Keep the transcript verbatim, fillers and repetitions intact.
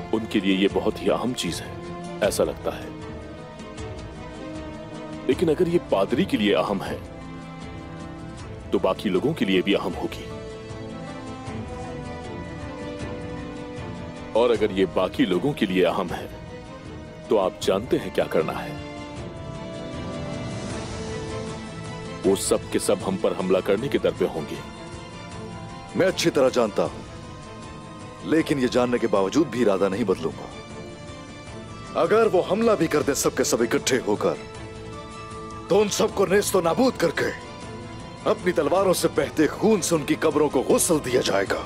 उनके लिए ये बहुत ही अहम चीज है, ऐसा लगता है। लेकिन अगर ये पादरी के लिए अहम है तो बाकी लोगों के लिए भी अहम होगी। और अगर ये बाकी लोगों के लिए अहम है तो आप जानते हैं क्या करना है। वो सब के सब हम पर हमला करने के दर पे होंगे। मैं अच्छी तरह जानता हूं, लेकिन ये जानने के बावजूद भी इरादा नहीं बदलूंगा। अगर वो हमला भी कर दें सबके सब इकट्ठे होकर, तो उन सबको नेस्तो नाबूद करके अपनी तलवारों से बहते खून से उनकी कब्रों को गुस्ल दिया जाएगा।